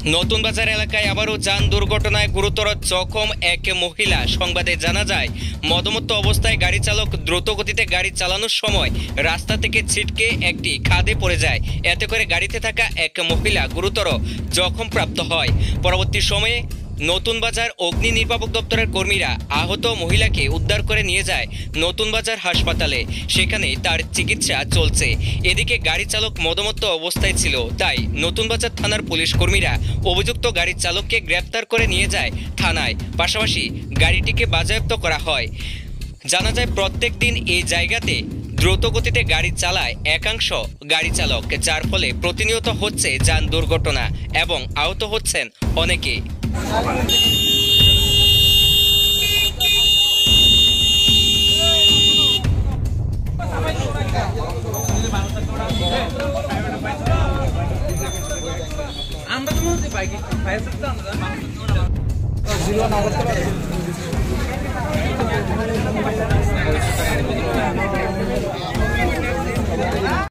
নতুন বাজার এলাকায় আবারও যান দুর্ঘটনায় গুরুতর জখম এক মহিলা। সংবাদে জানা যায়, মদমত্ত অবস্থায় গাড়ি চালক দ্রুত গতিতে গাড়ি চালানোর সময় রাস্তা থেকে ছিটকে একটি খাদে পড়ে যায়। এতে করে গাড়িতে থাকা এক মহিলা গুরুতর জখমপ্রাপ্ত হয়। পরবর্তী সময়ে নতুন বাজার অগ্নি নির্বাপক দপ্তরের কর্মীরা আহত মহিলাকে উদ্ধার করে নিয়ে যায় নতুন বাজার হাসপাতালে। সেখানে তার চিকিৎসা চলছে। এদিকে গাড়ি চালক মদমত্ত অবস্থায় ছিল, তাই নতুন বাজার থানার পুলিশ কর্মীরা অভিযুক্ত গাড়ির চালককে গ্রেপ্তার করে নিয়ে যায় থানায়। পাশাপাশি গাড়িটিকে বাজেয়াপ্ত করা হয়। জানা যায়, প্রত্যেক দিন এই জায়গাতে দ্রুত গতিতে গাড়ি চালায় একাংশ গাড়ি চালক, যার ফলে প্রতিনিয়ত হচ্ছে যান দুর্ঘটনা এবং আহত হচ্ছেন অনেকে। আমরা তো বাইক ফায়ার সার্ভিস আমরা